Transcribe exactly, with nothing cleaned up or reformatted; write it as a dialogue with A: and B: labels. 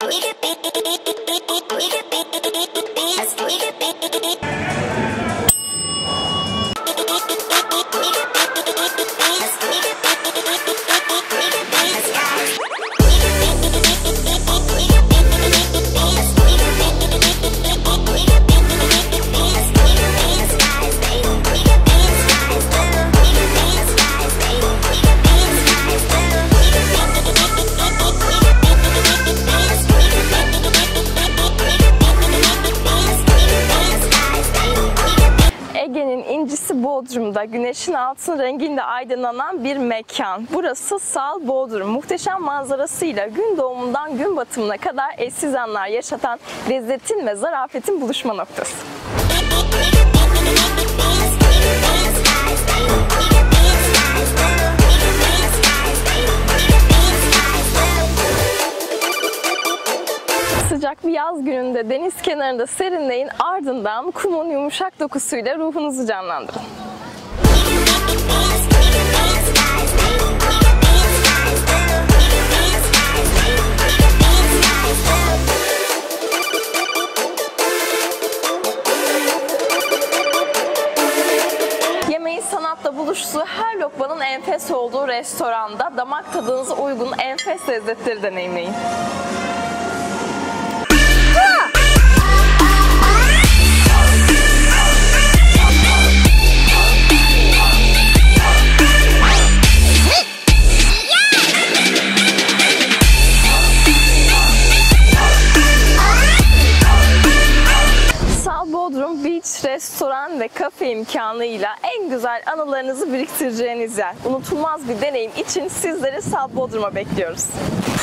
A: Ege'nin incisi Bodrum'da güneşin altın renginde aydınlanan bir mekan. Burası Sal Bodrum. Muhteşem manzarasıyla gün doğumundan gün batımına kadar eşsiz anlar yaşatan lezzetin ve zarafetin buluşma noktası. Sıcak bir yaz gününde deniz kenarında serinleyin, ardından kumun yumuşak dokusuyla ruhunuzu canlandırın. Yemeğin sanatla buluştuğu, her lokmanın enfes olduğu restoranda damak tadınıza uygun enfes lezzetleri deneyimleyin. Bodrum Beach restoran ve kafe imkanıyla en güzel anılarınızı biriktireceğiniz yer. Unutulmaz bir deneyim için sizleri Sal Bodrum'a bekliyoruz.